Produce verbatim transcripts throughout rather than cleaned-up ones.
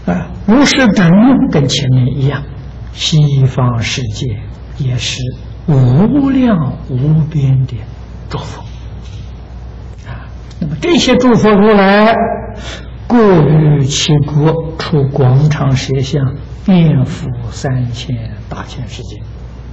啊，如是等跟前面一样，西方世界也是无量无边的诸佛啊。那么这些诸佛如来，各于其国，出广长舌相，遍覆三千大千世界。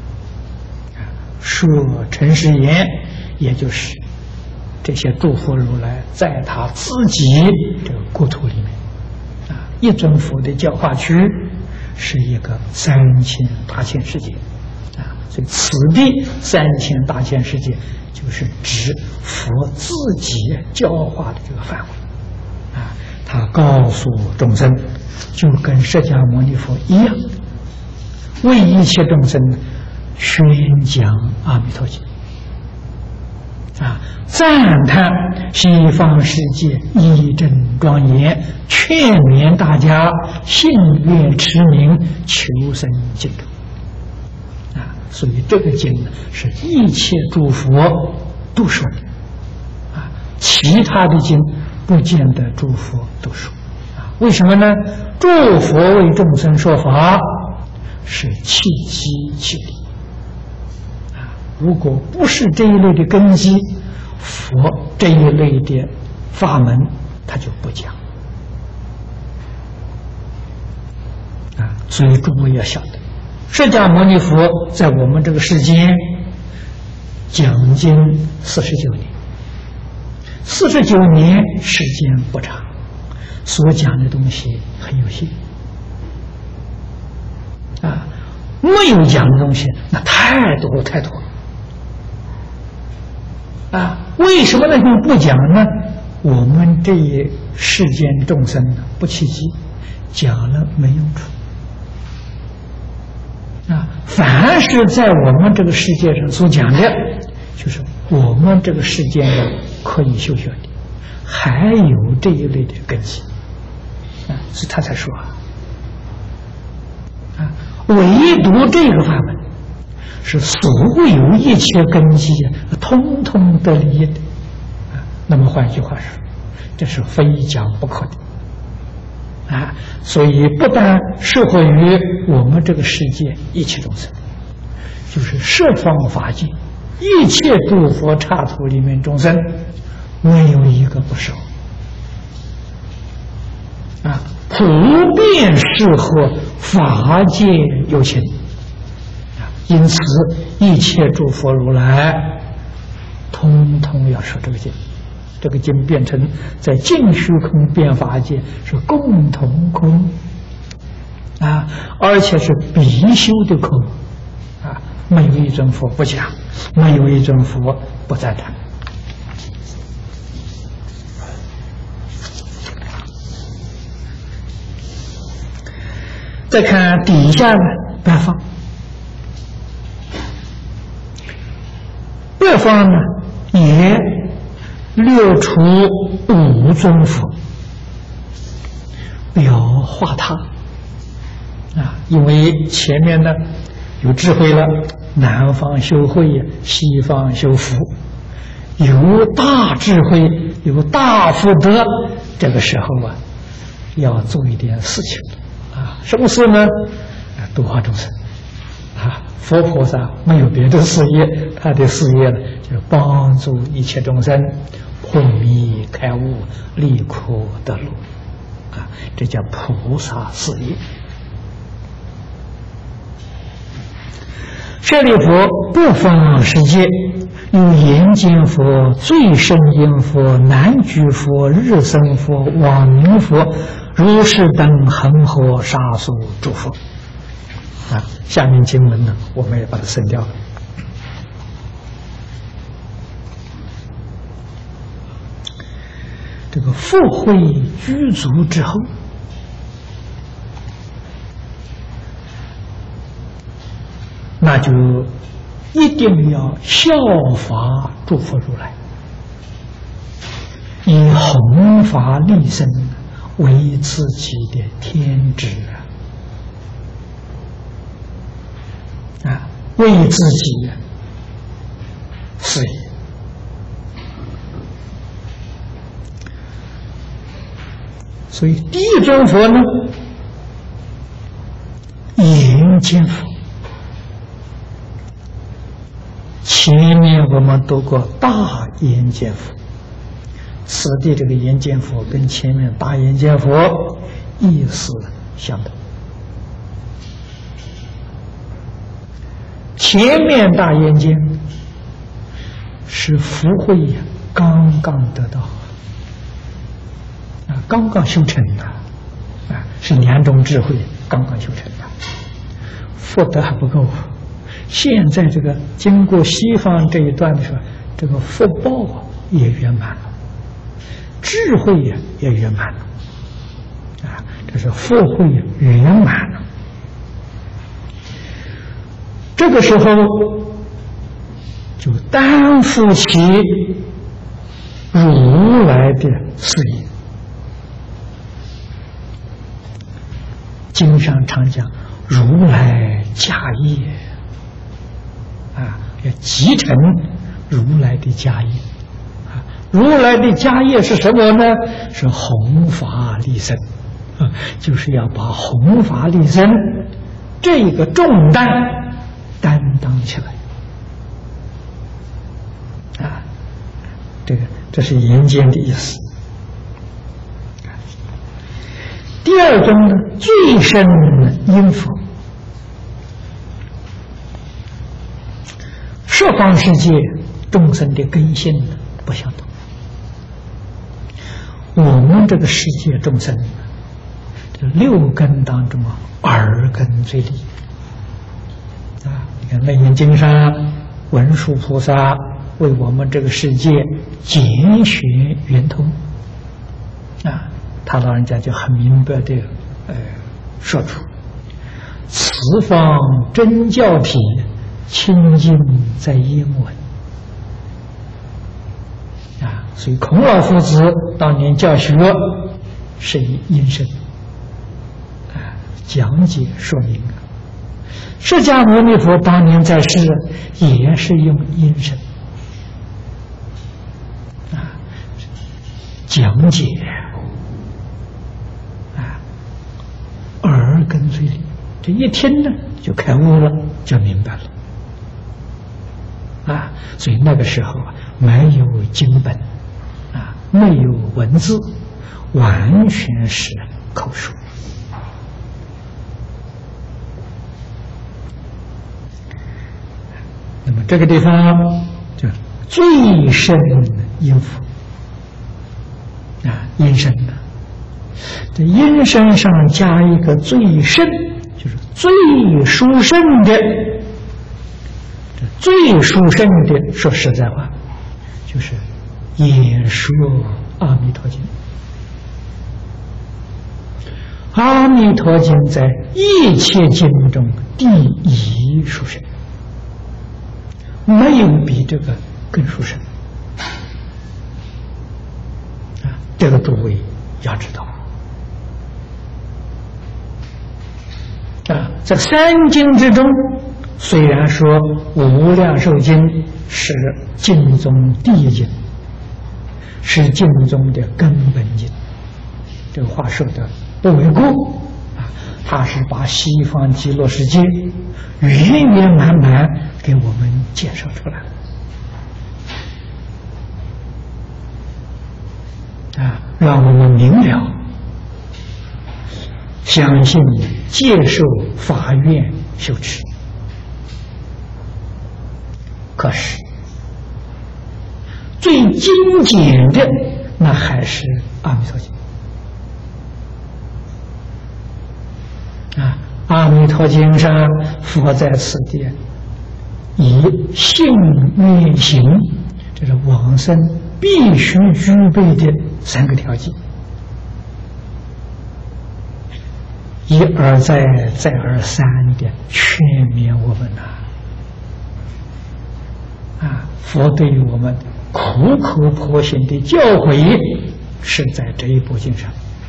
说诚实言，也就是这些诸佛如来在他自己这个国土里面啊，一尊佛的教化区是一个三千大千世界啊，所以此地三千大千世界就是指佛自己教化的这个范围啊。他告诉众生，就跟释迦牟尼佛一样，为一切众生宣讲阿弥陀经啊，赞叹西方世界义正庄严，劝勉大家信愿持名，求生净土啊。所以这个经呢，是一切诸佛都说的啊，其他的经不见得诸佛都说啊。为什么呢？诸佛为众生说法，是契机契理。如果不是这一类的根基，佛这一类的法门他就不讲啊。所以诸位要晓得，释迦牟尼佛在我们这个世间讲经四十九年，四十九年时间不长，所讲的东西很有限啊，没有讲的东西那太多太多了。啊，为什么那么不讲呢？我们这一世间众生呢，不契机，讲了没用处。啊，凡是在我们这个世界上所讲的，就是我们这个世间人可以修学的，还有这一类的根基，啊，所以他才说啊，啊，唯独这个法门。是所有一切根基啊，通通得利益的啊。那么换句话说，这是非讲不可的啊。所以不但适合于我们这个世界一切众生，就是十方法界一切诸佛刹土里面众生，没有一个不受啊，普遍适合法界有情。因此，一切诸佛如来，通通要说这个经。这个经变成在净虚空变法界是共同科目啊，而且是必修的科目啊，没有一尊佛不讲，没有一尊佛不赞叹。再看底下的八方。这方呢，也列出五尊佛，表化他啊。因为前面呢有智慧了，南方修慧，西方修福，有大智慧，有大福德，这个时候啊，要做一点事情啊。什么事呢？度化众生啊。佛菩萨没有别的事业，他的事业呢，就是帮助一切众生破迷开悟，离苦得乐啊，这叫菩萨事业。舍利弗，各方世界有眼见佛、最胜音佛、南居佛、日生佛、往明佛、如是等恒河沙数诸佛啊。下面经文呢，我们也把它删掉了。这个复会具足之后，那就一定要效法诸佛如来，以弘法利生为自己的天职啊！啊，为自己事业。所以第一尊佛呢， 间佛。前面我们读过大眼见佛，此地这个眼见佛跟前面大眼见佛意思相同。前面大眼见是福慧呀，刚刚得到啊，刚刚修成的啊，是两种智慧刚刚修成的，福德还不够。现在这个经过西方这一段的时候，这个福报也圆满了，智慧也也圆满了，啊，这是福慧圆满了。这个时候就担负起如来的事业。经上常讲如来家业啊，要继承如来的家业啊。如来的家业是什么呢？是弘法利生啊，就是要把弘法利生这个重担担当起来啊，这个这是言间的意思。第二种呢，最深因佛，十方世界众生的根性不相同。我们这个世界众生，这六根当中啊，耳根最利啊。你看《楞严经》上，文殊菩萨为我们这个世界拣选圆通啊。他老人家就很明白的，呃，说出此方真教体，清净在音闻啊。所以孔老夫子当年教学是以音声啊讲解说明。释迦牟尼佛当年在世也是用音声啊讲解。耳根最利，这一听呢就开悟了，就明白了啊！所以那个时候啊，没有经本啊，没有文字，完全是口述。那么这个地方就最深音符啊，音声呢。这音声上加一个最深，就是最殊胜的。这最殊胜的，说实在话，就是演说阿弥陀经。阿弥陀经在一切经中第一殊胜，没有比这个更殊胜啊！这个诸位要知道。啊，在三经之中，虽然说《无量寿经》是经中第一经，是经中的根本经，这个话说的不为过啊。它是把西方极乐世界圆圆满满给我们介绍出来了啊，让我们明了。相信接受法院修持，可是最精简的那还是阿弥陀经啊！阿弥陀经上佛在此地以信愿行，这是往生必须具备的三个条件。一而再，再而三的劝勉我们呐、啊，啊，佛对于我们苦口婆心的教诲，是在这一部经上。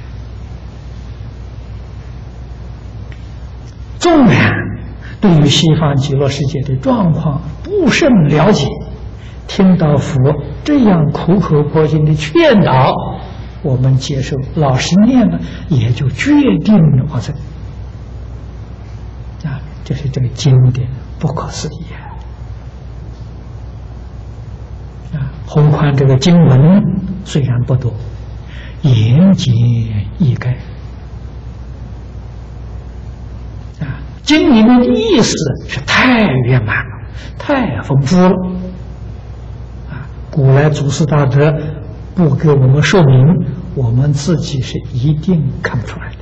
纵然对于西方极乐世界的状况不甚了解，听到佛这样苦口婆心的劝导，我们接受，老实念了，也就决定了往生啊。 就是这个经典不可思议啊！啊，宏观这个经文虽然不多，言简意赅啊，经里面的意思是太圆满了，太丰富了啊！古来祖师大德不给我们说明，我们自己是一定看不出来的。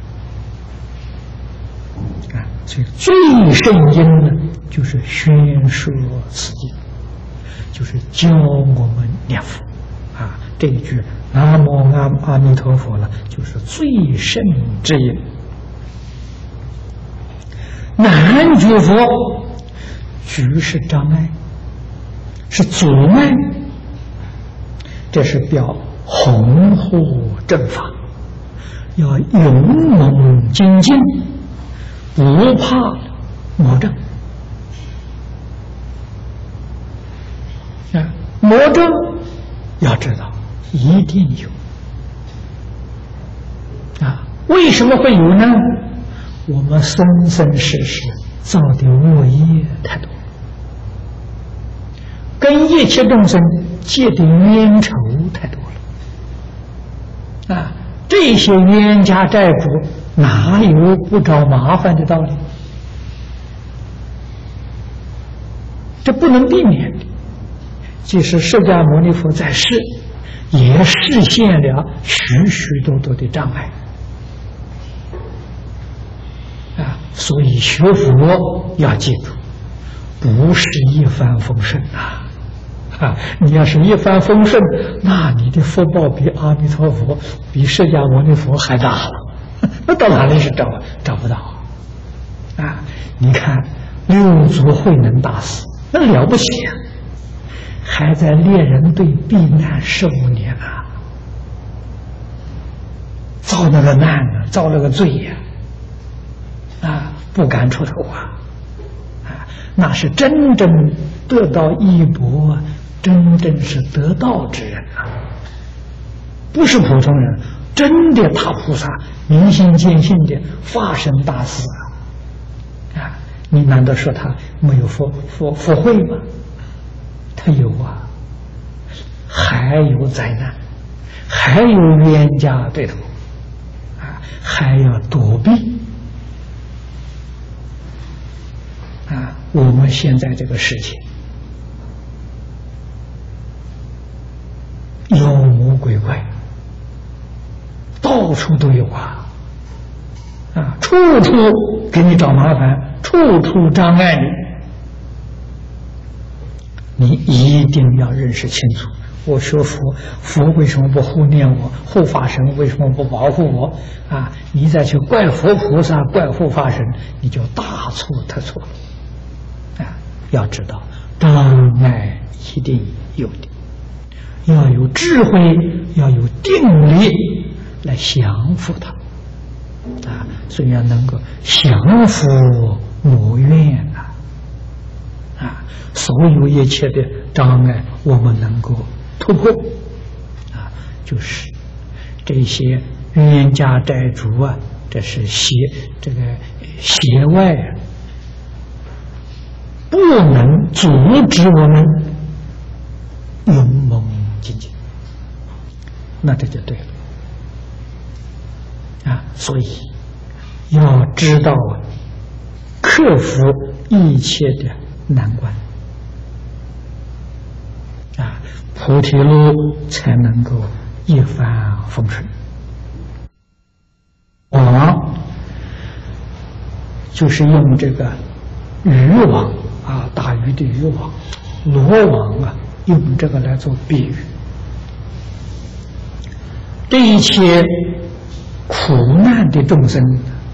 啊，所以最圣经呢，就是宣说此经，就是教我们念佛啊。这一句南无阿阿弥陀佛呢，就是最圣之音。难觉佛，举是障碍，是阻碍，这是表宏护正法，要勇猛精进。不怕魔障啊！魔障要知道一定有啊！为什么会有呢？我们生生世世造的恶业太多，跟一切众生结的冤仇太多了啊！这些冤家债主哪有不找麻烦的道理？这不能避免的。即使释迦牟尼佛在世，也实现了许许多多的障碍啊！所以学佛要记住，不是一帆风顺啊！啊，你要是一帆风顺，那你的福报比阿弥陀佛、比释迦牟尼佛还大了。那到哪里是找找不到啊？你看六祖慧能大师那了不起啊，还在猎人队避难十五年啊，遭那个难啊，遭那个罪呀、啊，啊，不敢出头啊，啊，那是真正得到衣钵，真正是得道之人啊，不是普通人。真的大菩萨，明心见性的法身大士啊！啊，你难道说他没有福福福慧吗？他有啊，还有灾难，还有冤家对头，啊，还要躲避啊！我们现在这个世界，妖魔鬼怪。到处都有啊，啊，处处给你找麻烦，处处障碍你。你一定要认识清楚，我学佛，佛为什么不护念我？护法神为什么不保护我？啊，你再去怪佛菩萨、怪护法神，你就大错特错了。啊，要知道障碍一定有的，要有智慧，要有定力。来降服他啊，所以要能够降服魔怨呐啊，所有一切的障碍，我们能够突破啊，就是这些冤家债主啊，这是邪这个邪外啊，不能阻止我们勇猛精进，那这就对了。啊，所以要知道克服一切的难关啊，菩提路才能够一帆风顺。网就是用这个渔网啊，打鱼的渔网，罗网啊，用这个来做比喻。这一切苦难的众生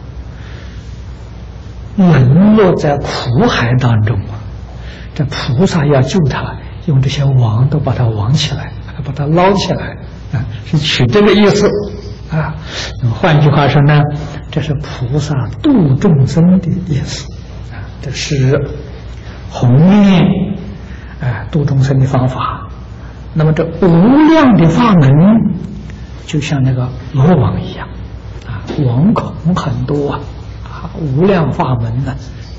沦落在苦海当中啊，这菩萨要救他，用这些网都把它网起来，把它捞起来啊，是取这个意思啊。换句话说呢，这是菩萨度众生的意思啊，这是弘念啊度众生的方法。那么这无量的法门，就像那个罗网一样。网孔很多啊，啊，无量法门呢，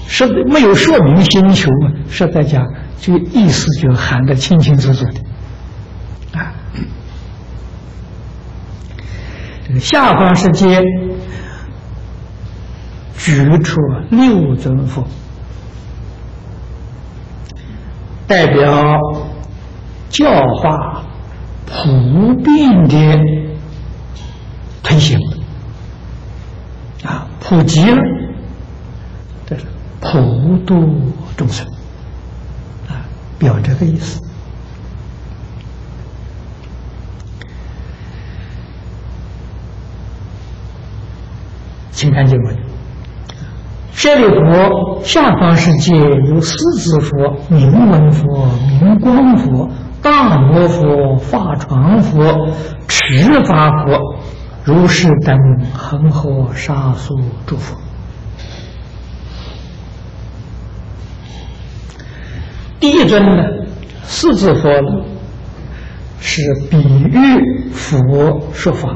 实没有说明星球，实在讲，这个意思就含得清清楚楚的啊。这个下方世界举出六尊佛，代表教化普遍的推行啊，普及了，这是普度众生啊，表这个意思。请看经文：舍利弗，下方世界有四字佛、明文佛、明光佛、大摩佛、法传佛、持法佛，如是等恒河沙数诸佛。第一尊呢，四字佛呢，是比喻佛说法。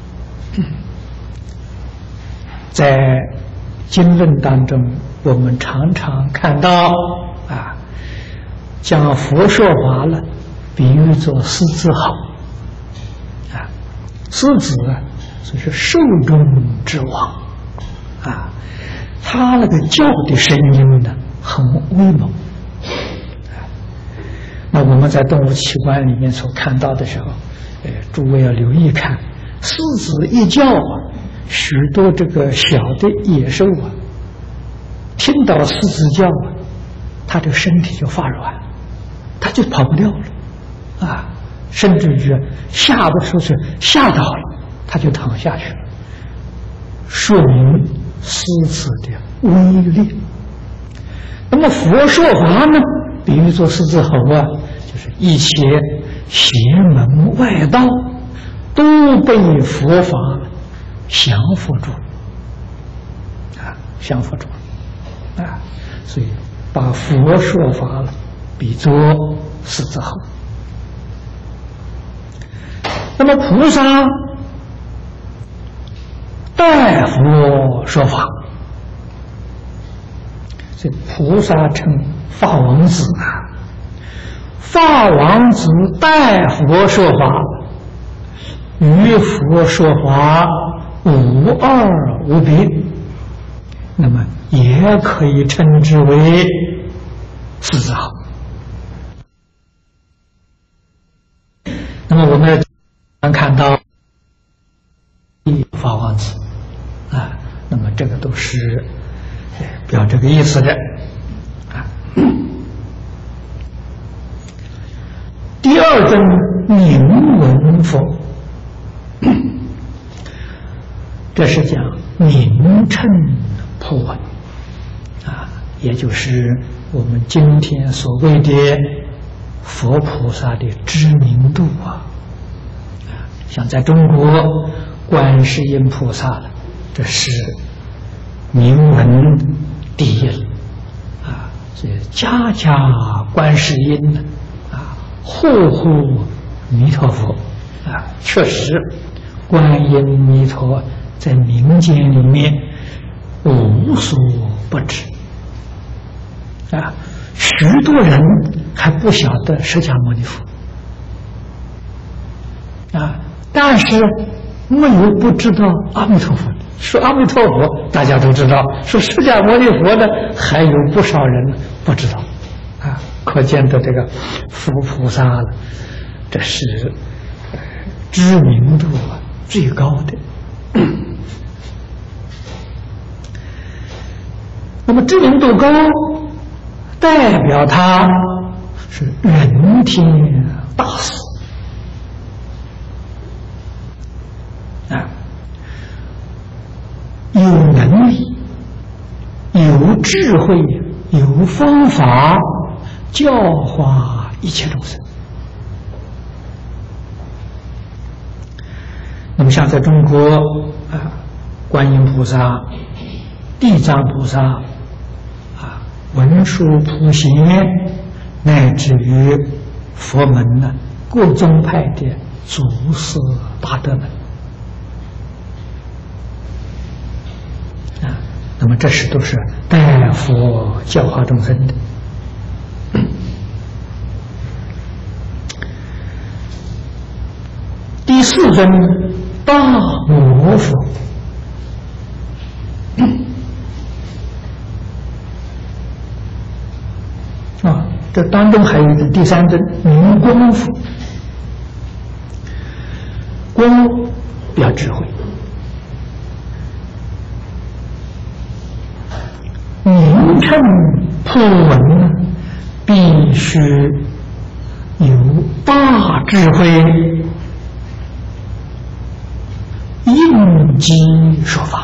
在经论当中，我们常常看到啊，将佛说法了比喻作狮子吼啊，狮子啊，就是兽中之王啊，他那个叫的声音呢，很威猛。那我们在动物器官里面所看到的时候，呃，诸位要留意看，狮子一叫啊，许多这个小的野兽啊，听到狮子叫啊，它的身体就发软，它就跑不掉了，啊，甚至于吓得说是吓到了，它就躺下去了，说明狮子的威力。那么佛说法呢，比喻作狮子吼啊，就是一切邪门外道都被佛法降服住啊，降服住啊，所以把佛说法了比作狮子吼。那么菩萨代佛说法，这菩萨称法王子啊，法王子代佛说法，与佛说法无二无别，那么也可以称之为狮子吼。那么我们能看到法王子啊，那么这个都是表这个意思的啊。第二尊明文佛，这是讲名称破文啊，也就是我们今天所谓的佛菩萨的知名度啊。像在中国观世音菩萨了，这是名闻第一了啊，所以家家观世音呢啊，户户弥陀佛啊，确实观音弥陀在民间里面无所不知啊，许多人还不晓得释迦牟尼佛啊，但是没有不知道阿弥陀佛的。说阿弥陀佛大家都知道，说释迦牟尼佛呢，还有不少人不知道啊，可见的这个佛菩萨了，这是知名度啊最高的。那么知名度高，代表他是人天大士啊，有能力、有智慧、有方法教化一切众生。那么像在中国啊，观音菩萨、地藏菩萨啊、文殊普贤，乃至于佛门呢各宗派的祖师大德们啊， 那么这是都是代佛教化众生的。第四尊大摩佛，啊，这当中还有一个第三尊明光佛，光表智慧，名称破文呢，必须有大智慧，应机说法。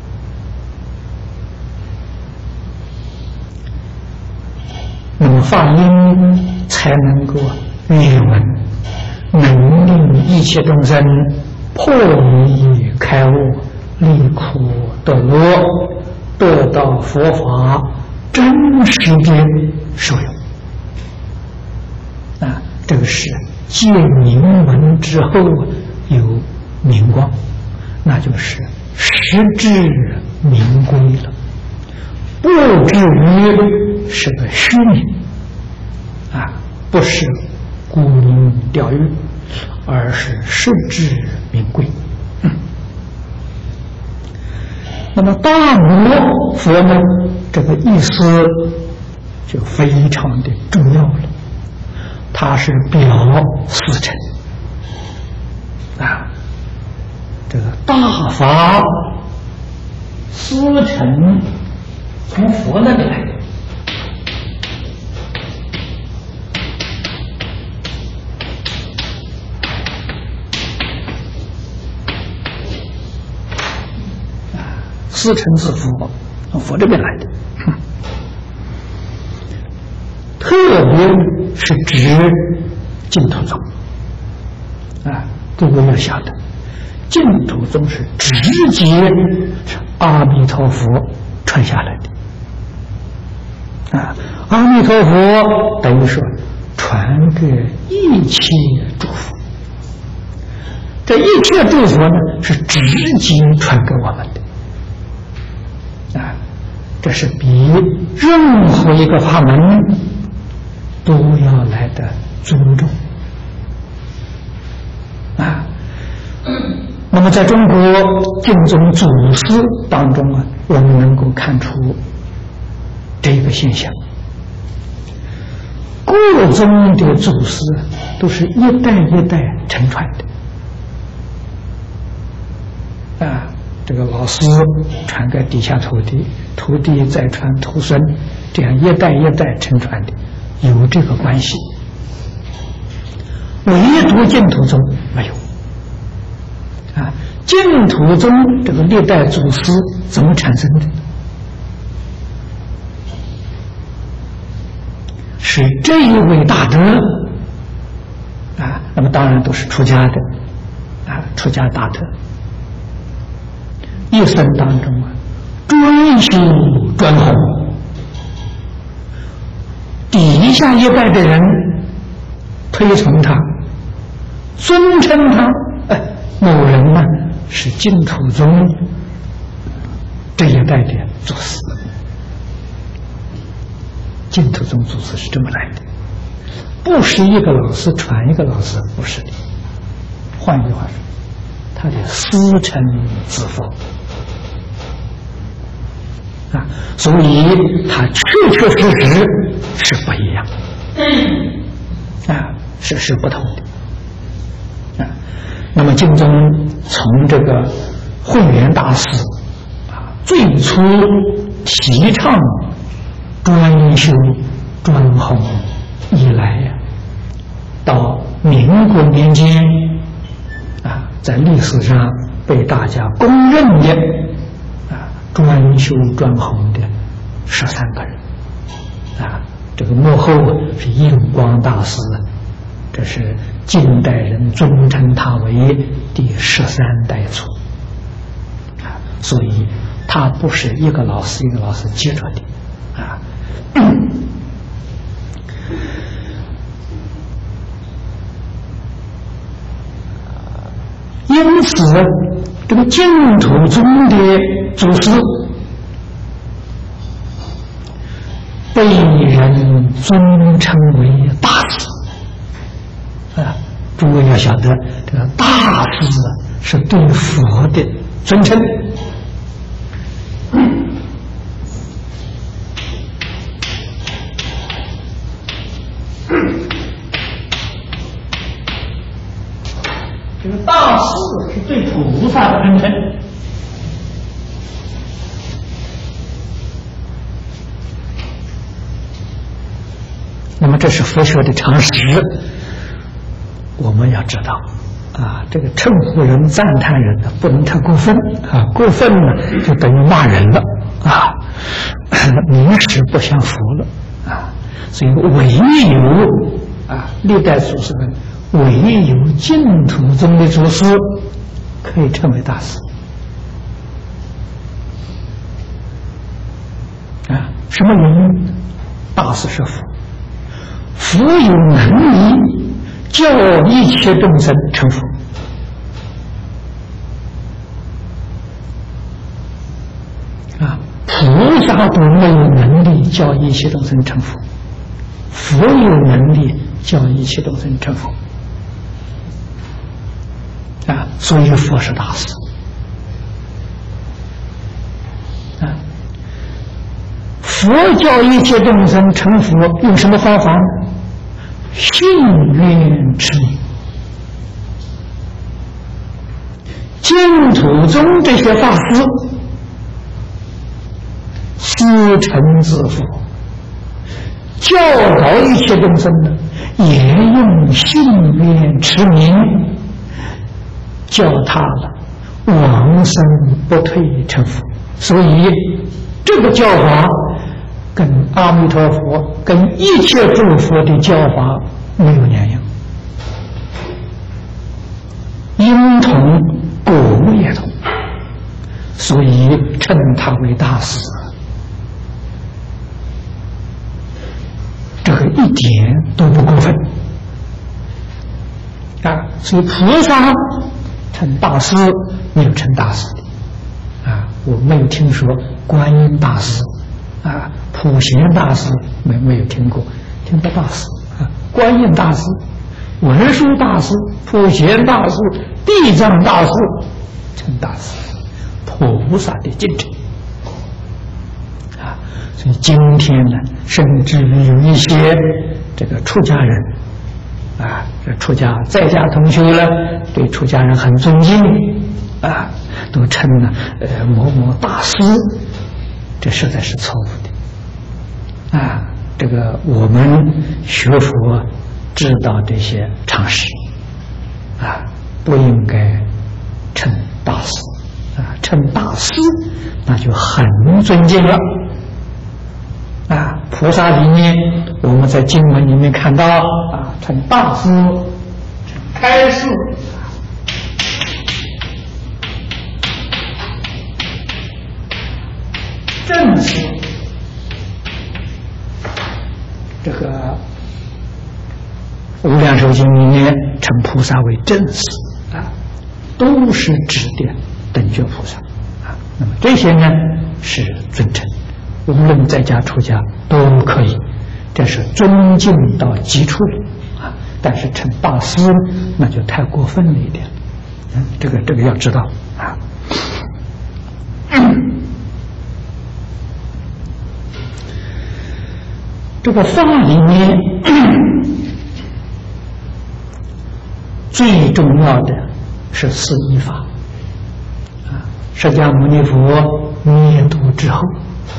那么法音才能够阅闻，能令一切众生破迷开悟，离苦得乐，得到佛法真实的受用。啊，这个是借明闻之后有明光，那就是实至名归了，不至于是个虚名啊，不是沽名钓誉，而是实至名归。嗯，那么大摩佛呢，这个意思就非常的重要了，它是表四乘啊，这个大法四乘从佛那里来的。四乘是佛，从佛这边来的，特别是指净土宗啊，各位要晓得，净土宗是直接是阿弥陀佛传下来的啊，阿弥陀佛等于说传给一切诸佛，这一切诸佛呢是直接传给我们的。啊，这是比任何一个法门都要来的尊重啊。那么在中国净宗祖师当中啊，我们能够看出这个现象，各宗的祖师都是一代一代承传的啊。这个老师传给底下徒弟，徒弟再传徒孙，这样一代一代承传的，有这个关系。唯独净土宗没有啊！净土宗这个历代祖师怎么产生的？是这一位大德啊，那么当然都是出家的啊，出家大德。一生当中啊，专修专弘，底下一代的人推崇他，尊称他，哎，某人呢是净土宗这一代的祖师，净土宗祖师是这么来的，不是一个老师传一个老师，不是的。换句话说，他的师承自佛啊，所以它确确实实是不一样啊，是是不同的啊。那么净宗从这个慧远大师啊最初提倡专修专弘以来呀，到民国年间啊，在历史上被大家公认的啊专修专弘的十三个人啊，这个幕后是印光大师，这是近代人尊称他为第十三代祖啊，所以他不是一个老师一个老师接着的啊。因此，这个净土宗的祖师尊称为大师。啊，诸位要晓得，这个大师啊，是对佛的尊称。这个大士是对菩萨的尊称。那么这是佛学的常识，我们要知道啊，这个称呼人、赞叹人呢，不能太过分啊，过分呢就等于骂人了啊，名实不相符了啊，所以唯有啊，历代祖师们唯有净土宗的祖师可以称为大师啊，什么原因？大师是佛。佛有能力叫一切众生成佛，啊，菩萨都没有能力叫一切众生成佛，佛有能力叫一切众生成佛，啊，所以佛是大师，啊，佛教一切众生成佛用什么方法呢？信愿持名。净土宗这些法师师承自佛，教导一切众生呢，也用信愿持名，教他了往生不退成佛。所以这个教法跟阿弥陀佛、跟一切诸佛的教法没有两样，因同果也同，所以称他为大师。这个一点都不过分啊！所以菩萨称大师没有称大师啊，我没有听说观音大师啊、普贤大师没没有听过，听过大师啊，观音大师、文殊大师、普贤大师、地藏大师称大师，菩萨的敬称啊。所以今天呢，甚至于有一些这个出家人啊，这出家在家同学呢，对出家人很尊敬啊，都称呢呃某某大师。这实在是错误的啊！这个我们学佛知道这些常识啊，不应该称大师啊，称大师那就很尊敬了啊！菩萨里面，我们在经文里面看到啊，称大师、称开示。正是这个《无量寿经》里面称菩萨为正士啊，都是指的等觉菩萨啊。那么这些呢是尊称，无论在家出家都可以，这是尊敬到极处了啊。但是称大师那就太过分了一点，嗯，这个这个要知道啊。嗯这个法里面最重要的是四依法啊，释迦牟尼佛灭度之后，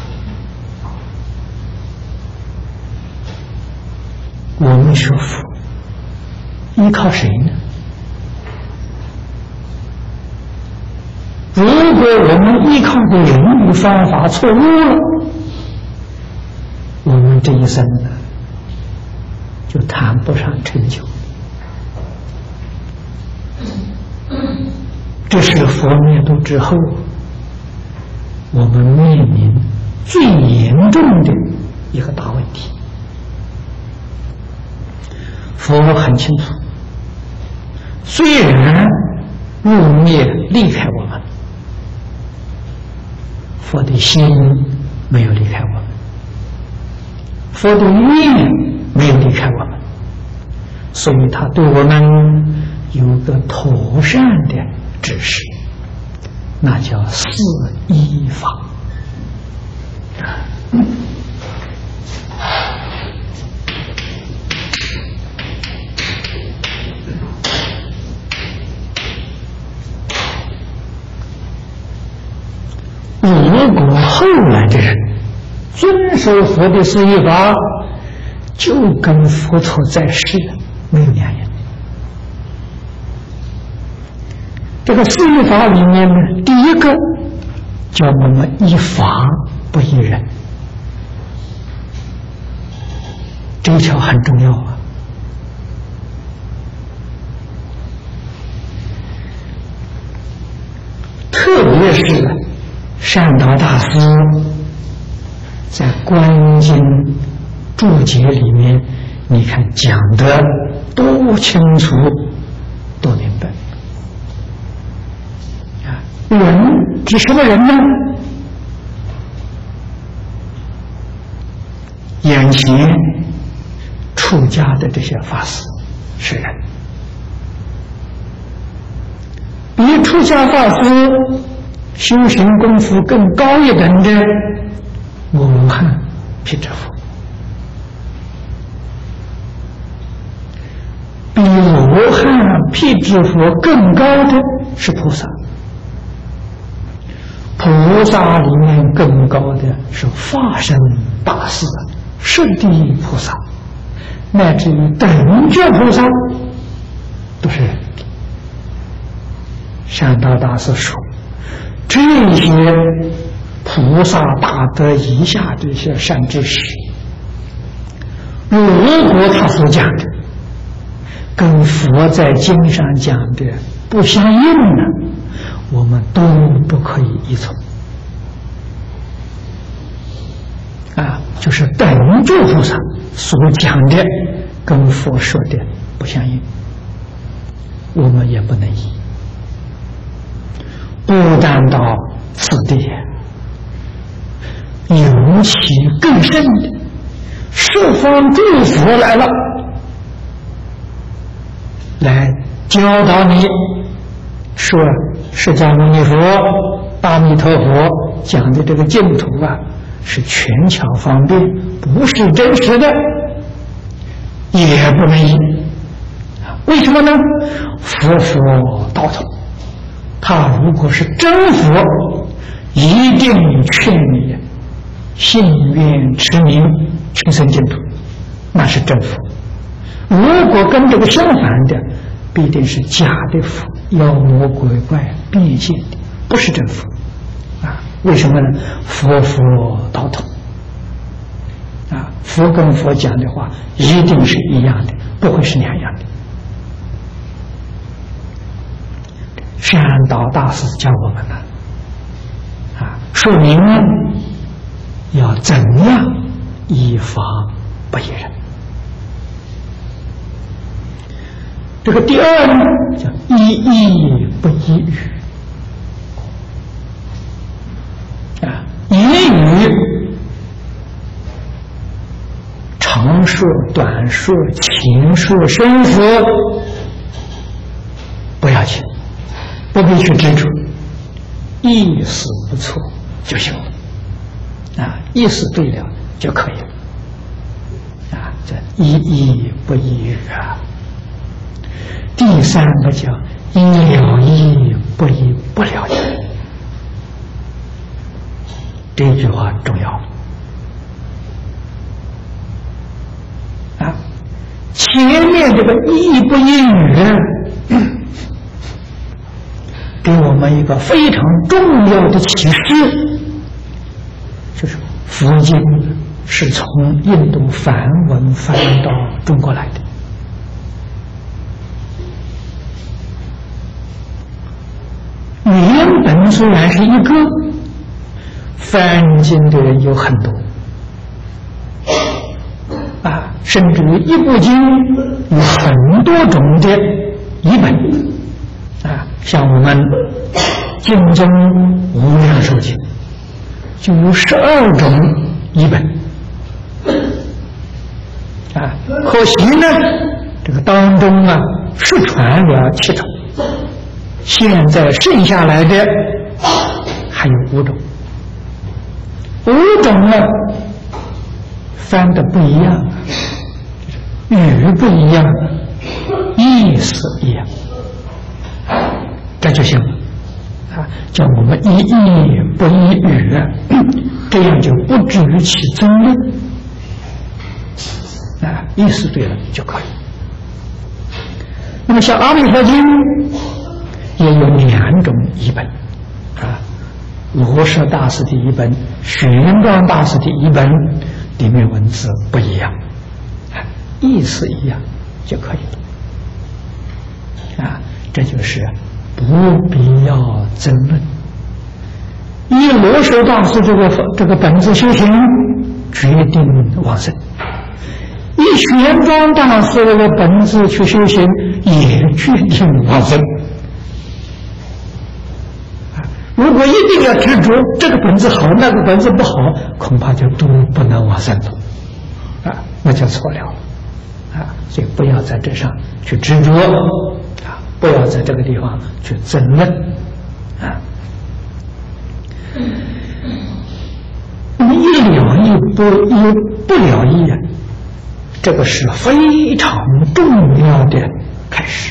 我们学佛依靠谁呢？如果我们依靠的人与方法错误了，我们这一生呢，就谈不上成就。这是佛灭度之后，我们面临最严重的一个大问题。佛很清楚，虽然入灭离开我们，佛的心没有离开我们。 佛的念没有离开我们，所以他对我们有个妥善的指示，那叫四依法。如果后来的人遵守佛的四依法，就跟佛陀在世没有两样。这个四依法里面呢，第一个叫我们依法不依人，这一条很重要啊。特别是善导大师在《观经注解》里面，你看讲得多清楚，多明白。啊，人指什么人呢？眼前出家的这些法师是人，比出家法师修行功夫更高一等的武汉辟支佛，比武汉辟支佛更高的是菩萨，菩萨里面更高的是法身大士圣地菩萨，乃至于等觉菩萨都是人。善导大师说，这些菩萨大德以下这些善知识，如果他所讲的跟佛在经上讲的不相应呢，我们都不可以依从。啊，就是等觉菩萨所讲的跟佛说的不相应，我们也不能依。不但到此地，尤其更甚的，十方诸佛来了，来教导你说释迦牟尼佛、阿弥陀佛讲的这个净土啊，是权巧方便，不是真实的，也不能依。为什么呢？佛佛道统，他如果是真佛，一定劝你信愿持名求生净土，那是真佛。如果跟这个相反的，必定是假的佛，妖魔鬼怪变现的，不是真佛啊。为什么呢？佛佛道统啊，佛跟佛讲的话一定是一样的，不会是两样的。善导大师教我们呢，啊，说明要怎样依法不依人。这个第二呢，叫依义不依语。啊，言语长说、短说、浅说、深说不要紧，不必去执着，意思不错就行了。啊，意思对了就可以了。啊，这依义不依语啊。第三个叫依了义不依不了义，这句话重要啊！前面这个依不依语，给我们一个非常重要的启示，就是佛经是从印度梵文翻到中国来的。原本虽然是一个，翻经的人有很多啊，甚至于一部经有很多种的译本啊，像我们经中无量寿经就有十二种译本可惜呢，这个当中啊失传了七种，现在剩下来的还有五种。五种呢翻的不一样，语不一样，意思一样，这就行了啊！叫我们一意不一语啊，这样就不至于起争论啊，意思对了就可以。那么像《阿弥陀经》也有两种译本啊，罗什大师的译本、玄奘大师的译本里面文字不一样，啊，意思一样就可以了啊，这就是不必要争论。以罗什大师这个这个本子修行，决定往生；以玄奘大师这个本子去修行，也决定往生。如果一定要执着这个本子好，那个本子不好，恐怕就都不能往生了，啊，那就错了，啊，所以不要在这上去执着，啊，不要在这个地方去争论，啊。那么一了义不一不了义啊，这个是非常重要的开始。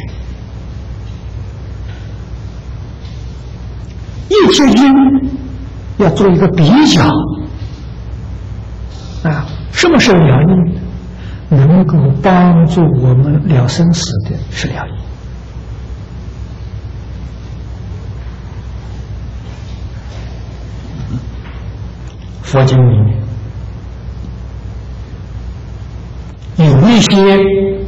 一切经要做一个比较啊，什么是了义？能够帮助我们了生死的是了义。佛经里面有一些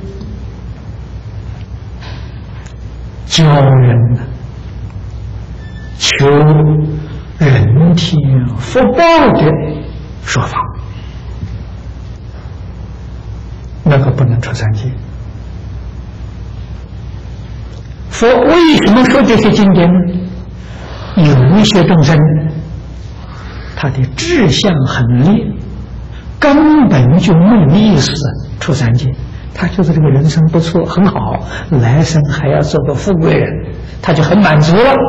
教人呢求人天福报的说法，那个不能出三界。佛为什么说这些经典呢？有一些众生他的志向很烈，根本就没有意思出三界，他就是这个人生不错很好，来生还要做个富贵人，他就很满足了。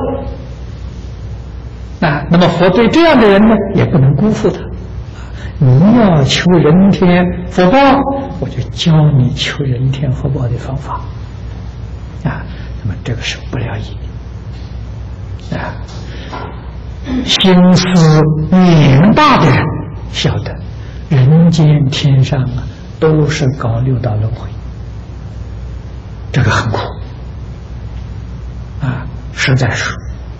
啊，那么佛对这样的人呢，也不能辜负他。你要求人天福报，我就教你求人天福报的方法。啊，那么这个是不了义啊。心思明大的人晓得，人间天上啊，都是搞六道轮回，这个很苦啊，实在是。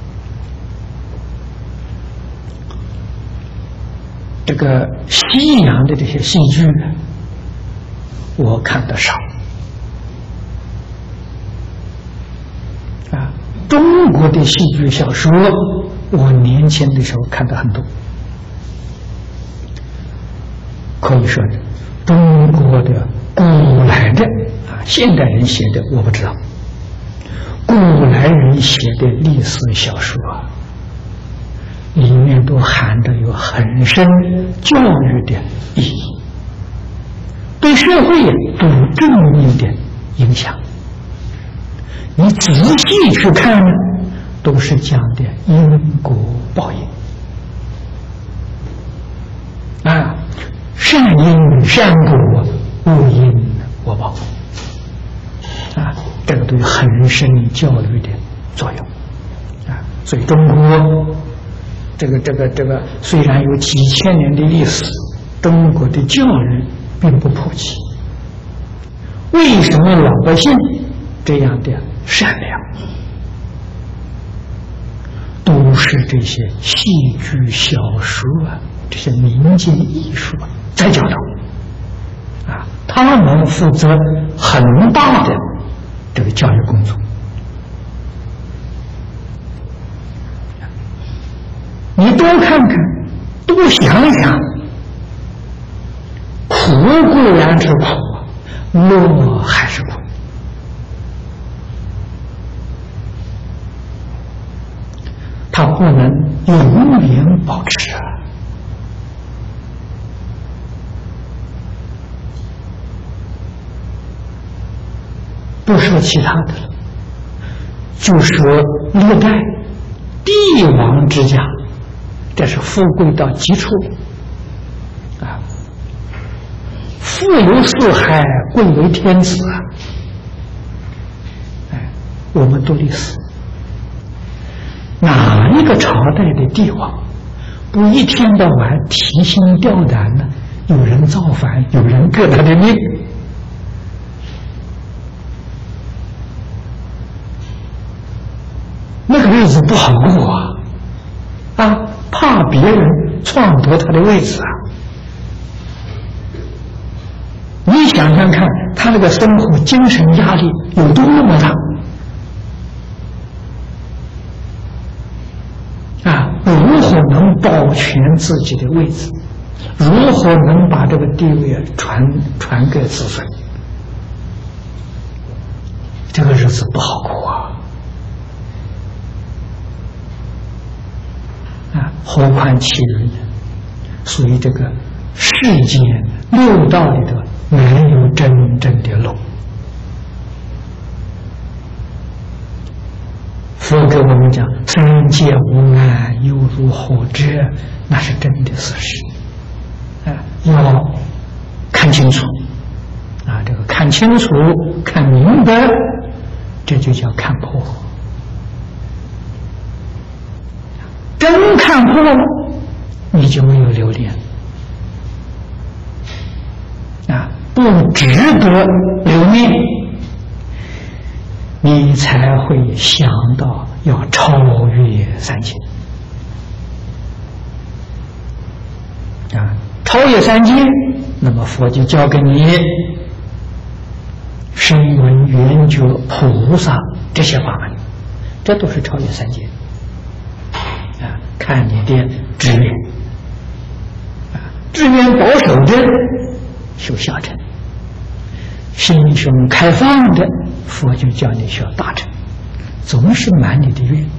这个西洋的这些戏剧呢，我看得少啊。中国的戏剧小说，我年轻的时候看得很多。可以说，中国的古来的啊，现代人写的我不知道，古来人写的历史小说啊，里面都含着有很深教育的意义，对社会都有正面的影响。你仔细去看呢，都是讲的因果报应啊，善因善果，恶因恶报啊，这个都有很深教育的作用啊。所以中国这个这个这个虽然有几千年的历史，中国的教育并不普及。为什么老百姓这样的善良，都是这些戏剧小说啊，这些民间艺术啊在教导啊，他们负责很大的这个教育工作。你多看看，多想想，苦固然是苦啊，乐还是苦。它不能永远保持啊！ 不说其他的了，就说历代帝王之家，这是富贵到极处啊！富有四海，贵为天子啊！哎，我们读历史，哪一个朝代的帝王不一天到晚提心吊胆呢？有人造反，有人革他的命。那个日子不好过啊！啊，怕别人篡夺他的位置啊！你想想看，他那个生活精神压力有多么大啊！如何能保全自己的位置？如何能把这个地位传传给子孙？这个日子不好过啊！啊，何况其人呢？所以这个世间六道里头没有真正的乐。佛给我们讲三界无碍犹如火者，那是真的事实啊！要看清楚啊，这个看清楚看明白，这就叫看破。真看破了，你就没有留恋啊，不值得留念，你才会想到要超越三界啊！超越三界，那么佛就教给你声闻缘觉菩萨这些法门，这都是超越三界。啊，看你的志愿，啊，志愿保守的修小乘，心胸开放的佛就叫你修大乘，总是满你的愿。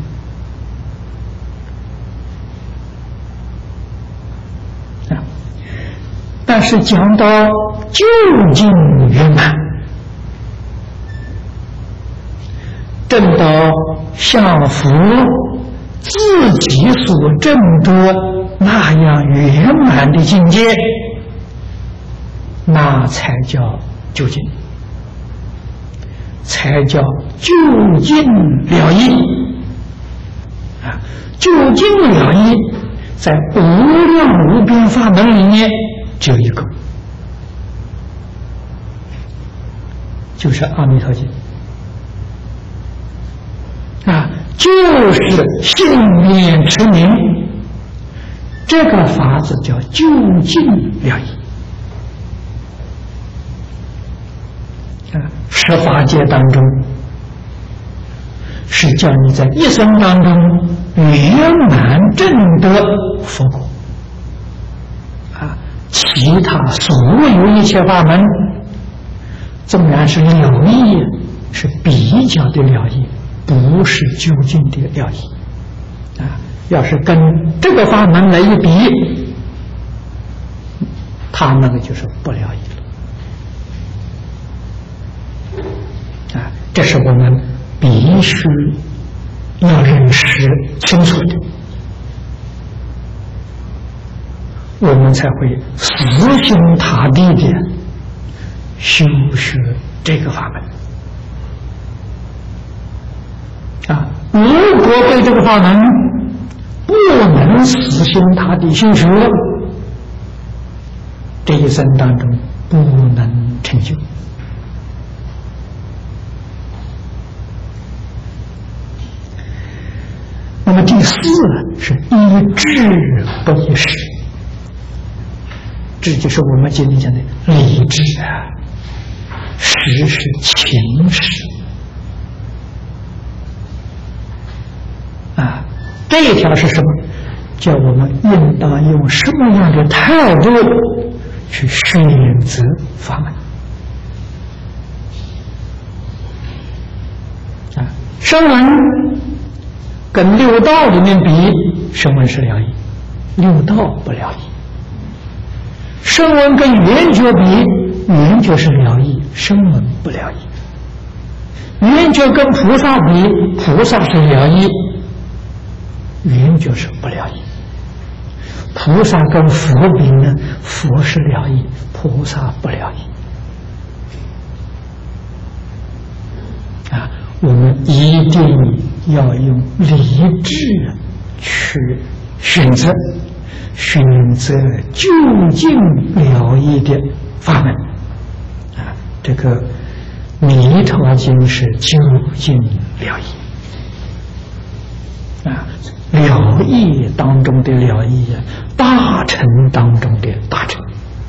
啊，但是讲到究竟圆满，证到像佛自己所证得那样圆满的境界，那才叫究竟，才叫究竟了义啊！究竟了义，在无量无边法门里面只有一个，就是阿弥陀经啊。就是信念持名，这个法子叫究竟了义啊！十法界当中，是叫你在一生当中圆满证得佛果啊！其他所有一切法门，纵然是了义，是比较的了义。不是究竟的了义啊！要是跟这个法门来一比，他那个就是不了义了啊！这是我们必须要认识清楚的，我们才会死心塌地的修学这个法门。啊！如果对这个法门不能死心塌地修学，这一生当中不能成就。那么第四是依智不依识，这就是我们今天讲的理智啊，识是情识。啊，这一条是什么？叫我们应当用什么样的态度去选择法门？啊，声闻跟六道里面比，声闻是了义，六道不了义；声闻跟缘觉比，缘觉是了义，声闻不了义。 圆觉跟菩萨比，菩萨是了义，圆觉是不了义。菩萨跟佛比呢，佛是了义，菩萨不了义。啊，我们一定要用理智去选择，选择究竟了义的法门。啊，这个《弥陀经》是究竟了义。啊，了义当中的了义啊，大乘当中的大乘。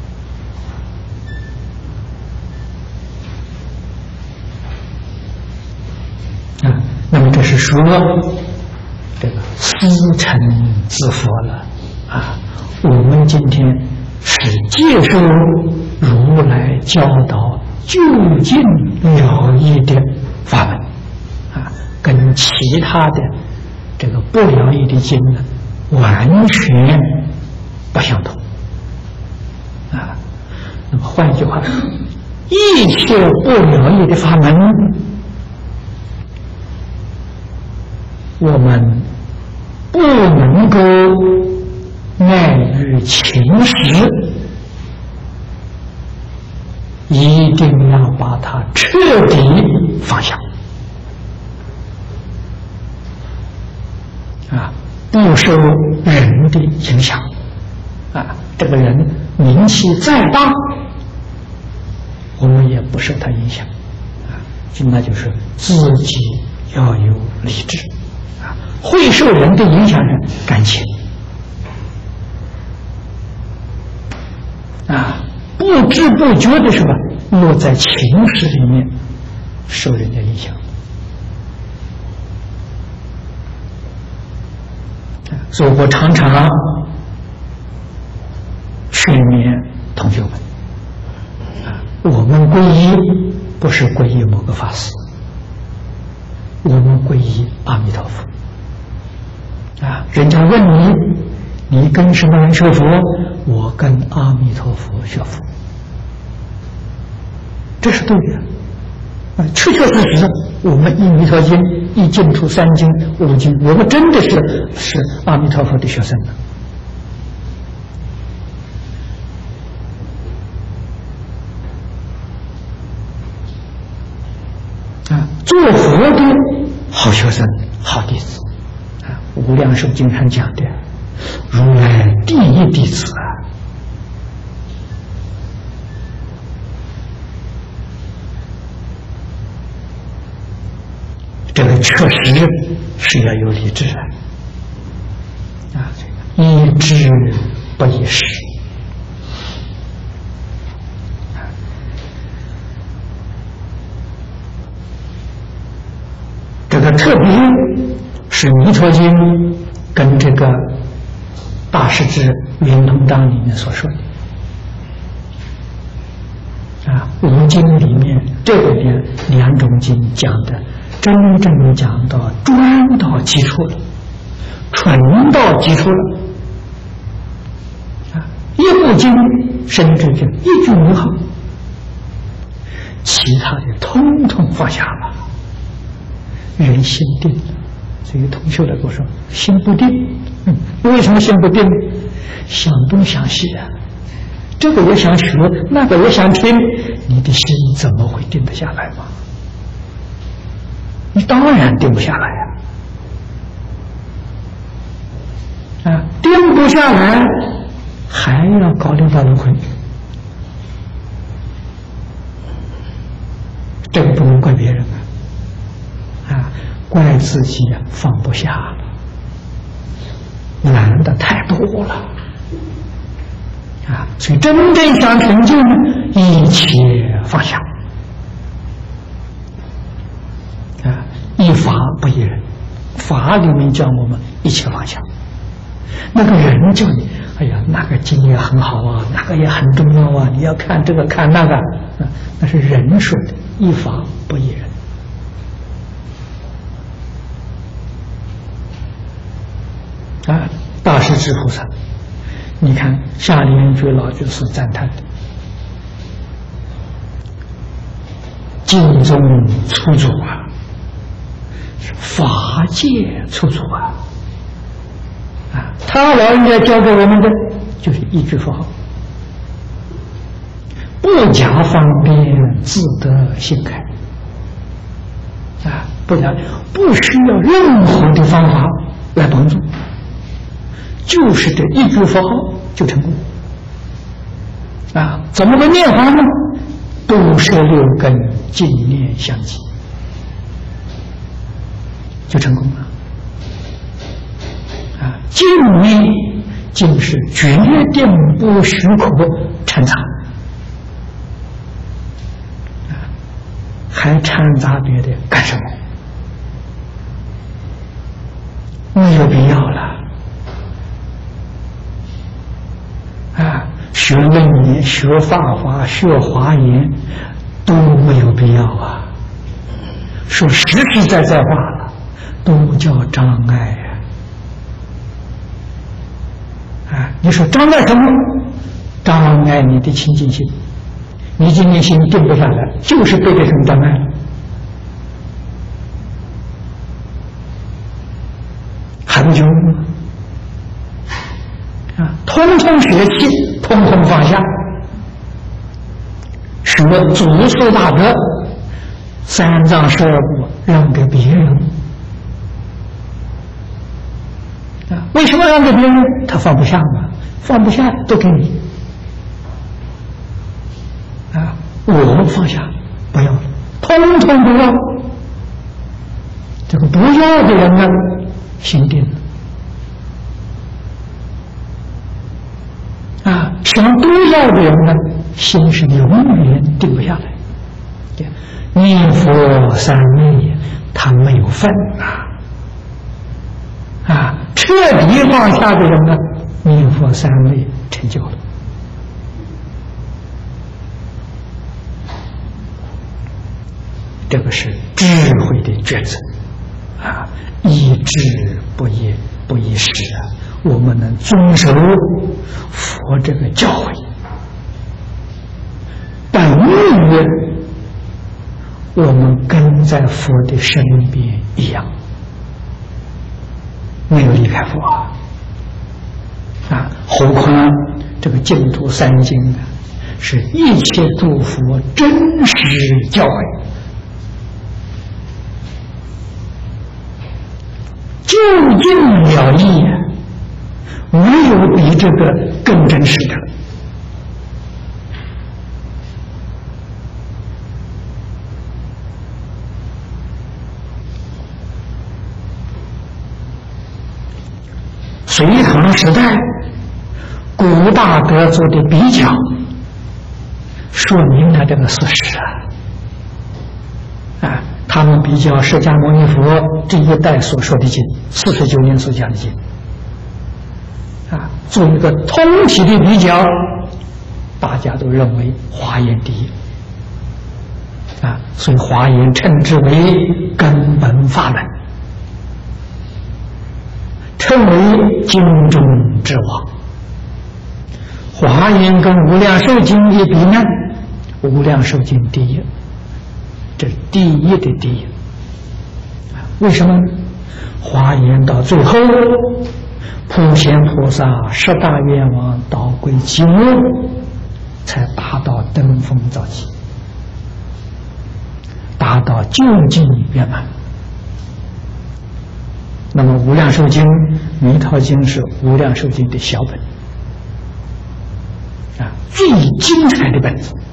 啊，那么这是说这个思成自佛了啊。我们今天是接受如来教导究竟了义的法门啊，跟其他的这个不了义的经呢，完全不相同啊。那么换句话说，一切不了义的法门，我们不能够碍于情识，一定要把它彻底放下啊，不受人的影响啊。这个人名气再大，我们也不受他影响啊。那就是自己要有理智啊。会受人的影响的感情啊，不知不觉的是吧，落在情识里面，受人家影响。所以我常常劝勉同学们啊，我们皈依不是皈依某个法师，我们皈依阿弥陀佛啊。人家问你，你跟什么人学佛？我跟阿弥陀佛学佛，这是对的啊，确确实实。我们一弥陀经一进出三经五经，我们真的是是阿弥陀佛的学生啊，做佛的好学生、好弟子啊。无量寿经上讲的，如来第一弟子啊。这个确实是要有理智的啊，依智不依识。这个特别是《弥陀经》跟这个《大势至圆通章》里面所说的啊，五经里面这边两种经讲的。真正讲到专到基础了，纯到基础了啊！一部经甚至就一句无好，其他的通通放下了，人心定了。所以同学来跟我说，心不定，嗯，为什么心不定？想东想西啊，这个也想学，那个也想听，你的心怎么会定得下来嘛？你当然定不下来呀！啊，定不下来，还要搞六道轮回，这个不能怪别人啊，啊，怪自己放不下了，难的太多了啊！所以真正想成就呢，一切放下。啊，依法不依人，法里面教我们一切放下。那个人叫你，哎呀，那个经也很好啊，那个也很重要啊，你要看这个看那个，啊，那是人说的，依法不依人。啊，大势至菩萨，你看下联觉老居士赞叹的， 经中出祖啊，是法界出祖啊。啊，他老人家教给我们的就是一句佛号，不假方便，自得性开。啊，不假，不需要任何的方法来帮助，就是这一句佛号就成功。啊，怎么个念法呢？都摄六根，净念相继，就成功了。啊，净念竟是决定不许可掺杂，啊，还掺杂别的干什么？没有必要了。啊，学楞严、学法华、学华严都没有必要啊。说实实在在话了，都叫障碍呀。啊，你说障碍什么？障碍你的清净心，你今天心定不下来，就是被这种障碍了，还不就吗？啊，通通学气，通通放下，什么祖师大德三藏十二部让给别人啊？为什么让给别人？他放不下嘛，放不下都给你啊！我放下，不要了，通通不要。这个不要的人呢，心定了。啊，想都要的人呢，心是永远定不下来。念佛三昧，他没有分啊！啊，彻底放下的人呢，念佛三昧成就了。这个是智慧的抉择啊，依智不依不依时啊。我们能遵守佛这个教诲，本意我们跟在佛的身边一样，没有离开佛啊！啊，何况这个净土三经呢，是一切诸佛真实教诲，究竟了义啊！没有比这个更真实的。隋唐时代，古大德做的比较，说明了这个事实啊！啊，他们比较释迦牟尼佛这一代所说的经，四十九年所讲的经。啊，做一个通体的比较，大家都认为华严第一啊，所以华严称之为根本法门，称为经中之王。华严跟无量寿经一比呢，无量寿经第一，这是第一的第一。为什么呢？华严到最后，普贤菩萨十大愿望导归极乐，才达到登峰造极，达到究竟圆满。那么无量寿经、弥陀经是无量寿经的小本啊，最精彩的本子。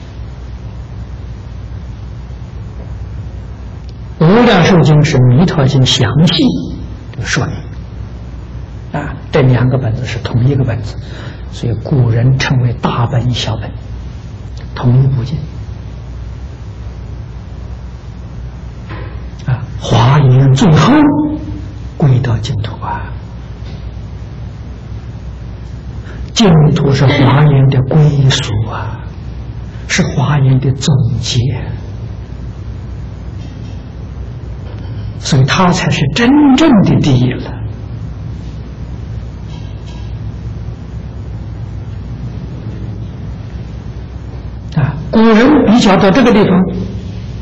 无量寿经是弥陀经详细的说明啊，这两个本子是同一个本子，所以古人称为大本小本，同一部经啊。华严最后归到净土啊，净土是华严的归属啊，是华严的总结，所以它才是真正的第一了。啊，古人比较到这个地方，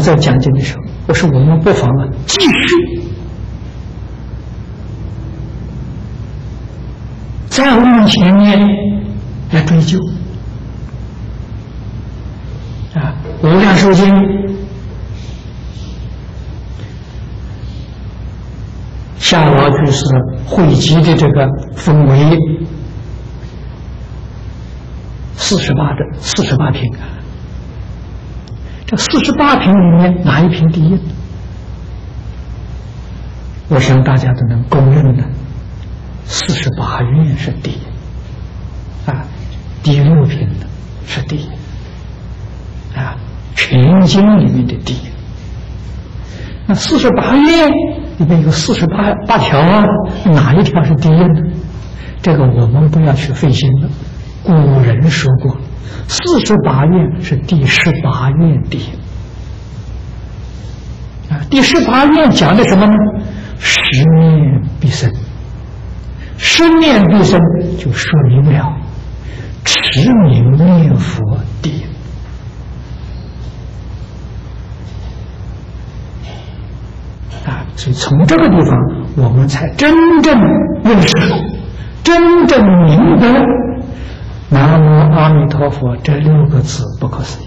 在讲经的时候，我说我们不妨啊继续再往前面来追究啊，《无量寿经》夏老居士汇集的这个分为四十八的四十八品啊，这四十八品里面哪一品第一？我想大家都能公认的，四十八愿是第一啊，第六品的是第一啊，全经里面的第一。那四十八愿里面有四十八八条啊，哪一条是第一呢？这个我们不要去费心了。古人说过，四十八愿是第十八愿第一啊。第十八愿讲的什么呢？十念必生，十念必生就说明了持名念佛第一。啊，所以从这个地方，我们才真正认识、真正明白“南无阿弥陀佛”这六个字不可思议。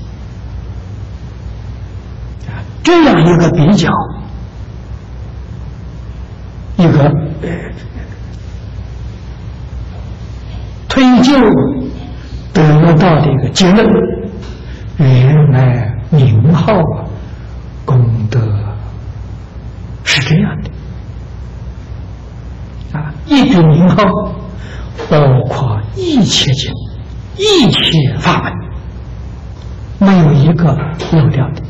啊，这样一个比较，一个呃推究得到的一个结论，原来名号啊，功德。是这样的啊，一句名号包括一切经、一切法门，没有一个漏掉的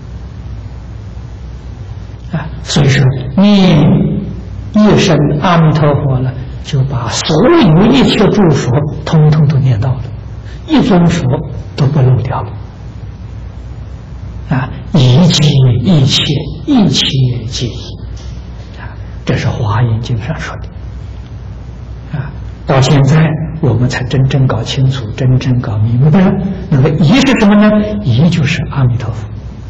啊。所以说，念一声阿弥陀佛了，就把所有一切诸佛通通都念到了，一尊佛都不漏掉了啊！一切一切一切皆一啊！这是《华严经》上说的啊。到现在我们才真正搞清楚，真正搞明白了。那个一是什么呢？一就是阿弥陀佛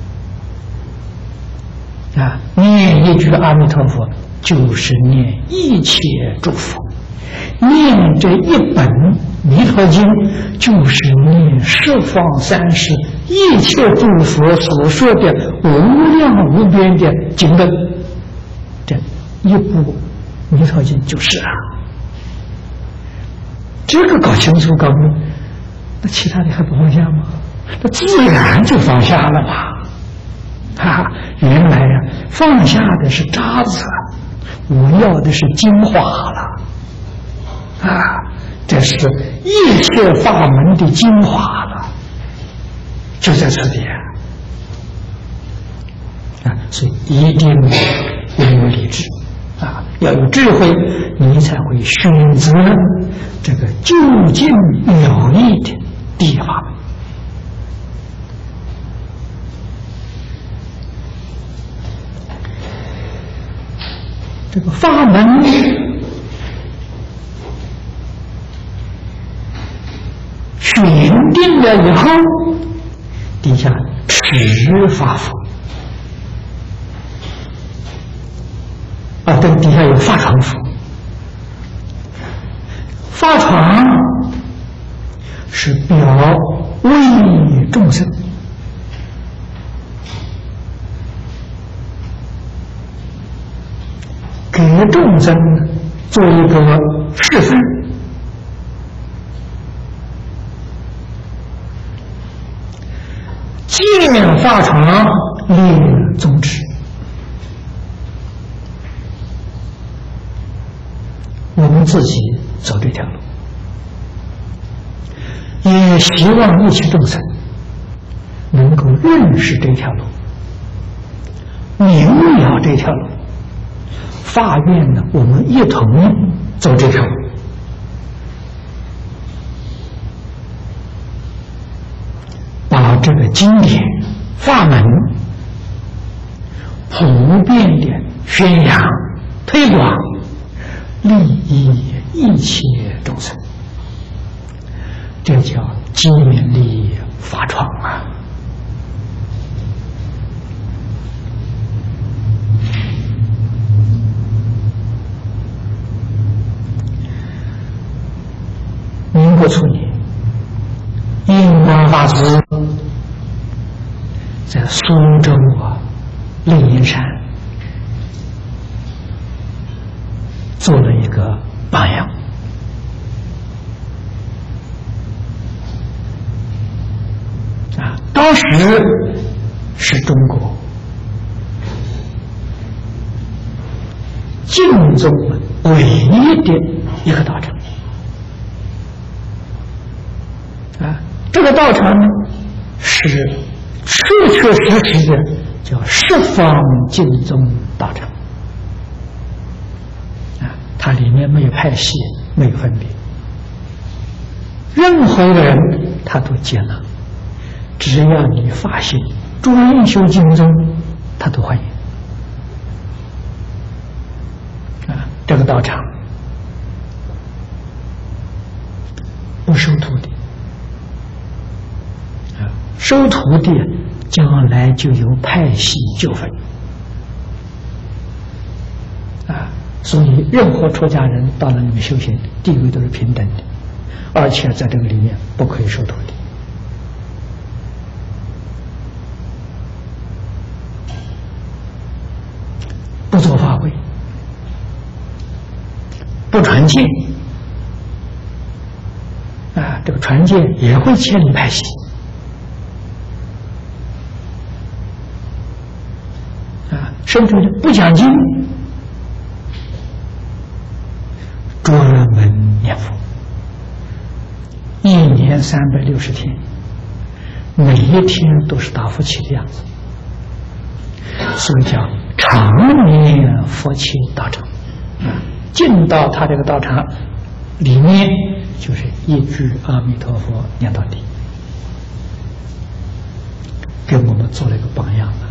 啊！念一句阿弥陀佛，就是念一切诸佛。念这一本《弥陀经》，就是念十方三世一切诸佛所说的无量无边的经论。这一部《弥陀经》就是啊，这个搞清楚搞明，那其他的还不放下吗？那自然就放下了嘛！哈、啊，原来呀、啊，放下的是渣子，我要的是精华了。啊，这是一切法门的精华了，就在这里啊！啊，所以一定要有理智啊，要有智慧，你才会选择这个究竟了义的第一法门。这个法门选定了以后，底下持法佛啊，这个底下有法床佛。法床是表为众生，给众生做一个示范。见法床立宗旨，我们自己走这条路，也希望一切众生能够认识这条路，明了这条路。发愿呢，我们一同走这条路。把这个经典法门普遍的宣扬推广，利益一切众生，这叫积勉利法床啊！ 末初年，印光法师在苏州啊灵隐山做了一个榜样啊，当时是中国净宗唯一的一个道场啊，这个道场呢是确确实实的叫十方净宗道场啊，它里面没有派系，没有分别，任何一个人他都接纳，只要你发心专修净宗，他都欢迎啊。这个道场不收徒弟啊，收徒弟将来就有派系纠纷啊，所以任何出家人到了里面修行，地位都是平等的，而且在这个里面不可以收徒弟。不做法会，不传戒啊，这个传戒也会牵连派系啊，甚至不讲经，专门念佛，一年三百六十天，每一天都是打佛七的样子，所以叫常年佛七道场啊。进到他这个道场里面，就是一句阿弥陀佛念到底，给我们做了一个榜样啊。